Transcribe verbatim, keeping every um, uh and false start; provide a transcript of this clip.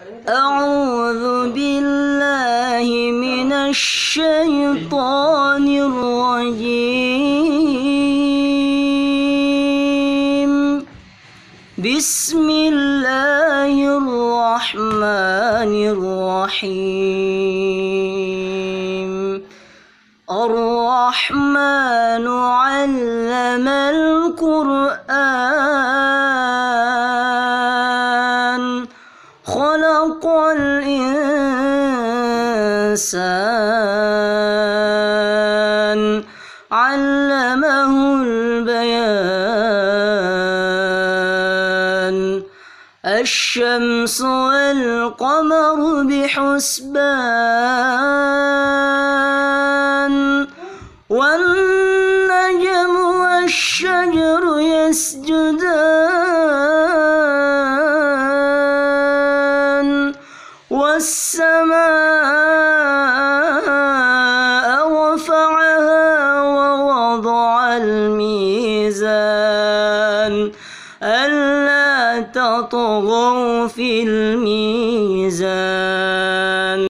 أعوذ بالله من الشيطان الرجيم. بسم الله الرحمن الرحيم. الرحمن علم القرآن خلق الإنسان علمه البيان. الشمس والقمر بحسبان والنجم والشجر يسجدان والسماء رفعها ووضع الميزان ألا تطغوا في الميزان.